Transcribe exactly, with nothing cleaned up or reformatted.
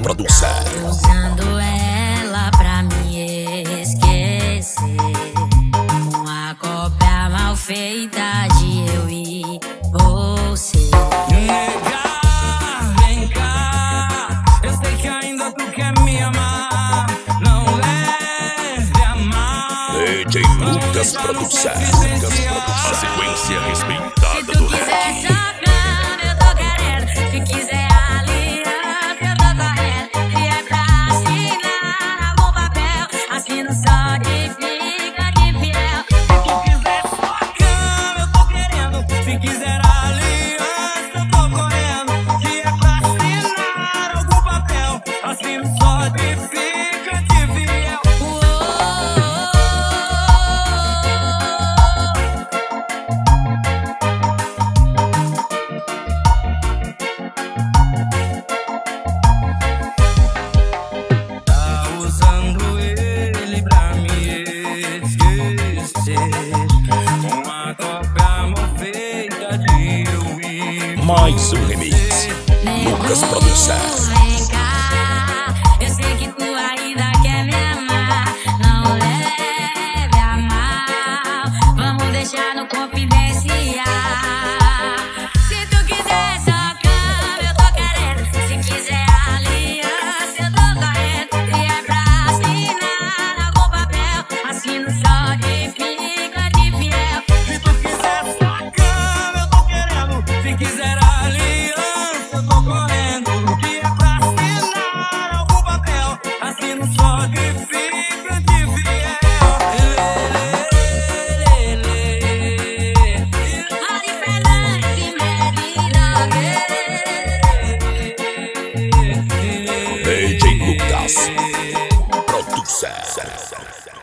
Produção. Usando ela pra me esquecer, uma cópia mal feita de eu e você. Nega, vem cá, eu sei que ainda tu quer me amar. Não leve a mal. D J Lucas Produção. A sequência respeitada do rap. Se quiser aliança, eu tô correndo. E é pra assinar algum papel, assino só de fica de fiel. Se tu quiser sua cama, eu tô querendo. Se quiser aliança, eu tô correndo. Que é pra assinar algum papel, assino só de fica de fiel. Uma cópia mal feita de eu e Mais um remix. Lucas Produção. Vem cá, eu sei que tu ainda quer me amar. Não leve a mal, vamos deixar no confidencial. Se tu quiser só cama, eu tô querendo. Se quiser aliança, eu tô correndo. E é pra assinar algum papel, assino só de fica de fiel. Se tu quiser sua cama, eu tô querendo. Se quiser aliança, eu tô correndo. Que é pra assinar algum papel, assino só de fica de fiel. Mari Fernandes e Medina. D J Lucas Produção.